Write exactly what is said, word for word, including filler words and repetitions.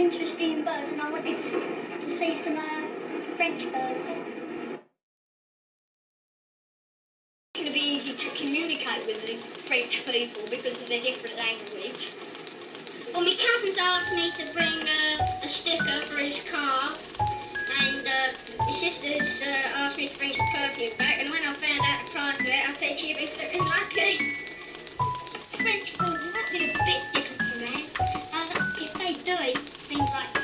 interested in birds and I wanted to, to see some uh, French birds. It's going to be easy to communicate with the French people because of their different language. Well, my cousin's asked me to bring uh, a sticker for his car, and uh, my sister's uh, asked me to bring some perfume back, and when I found out the price of it, I said she'd be very lucky. French birds, they might be a bit different from man. Uh, if they die, things like